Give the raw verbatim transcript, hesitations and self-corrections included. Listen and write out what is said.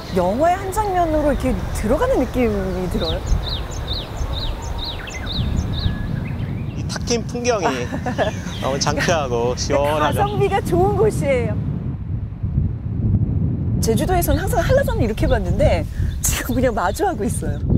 영화의 한 장면으로 이렇게 들어가는 느낌이 들어요. 이 탁 트인 풍경이 너무 장쾌하고 시원하죠. 가성비가 좋은 곳이에요. 제주도에서는 항상 한라산을 이렇게 봤는데 지금 그냥 마주하고 있어요.